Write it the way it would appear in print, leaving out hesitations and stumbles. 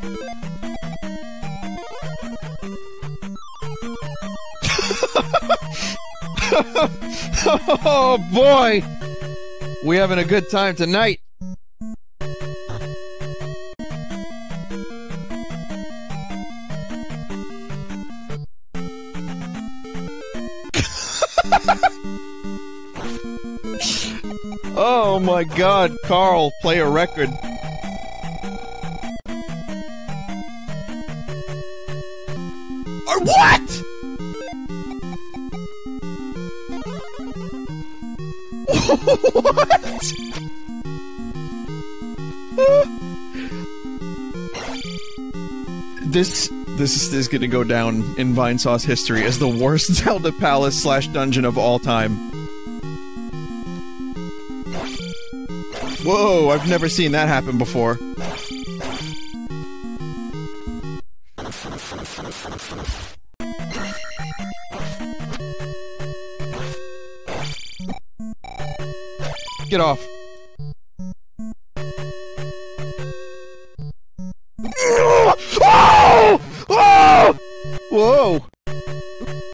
Oh boy! We having a good time tonight. Oh my god, Carl, play a record. Or what?! What?! This is gonna go down in Vinesauce history as the worst Zelda palace / dungeon of all time. Whoa, I've never seen that happen before. Get off.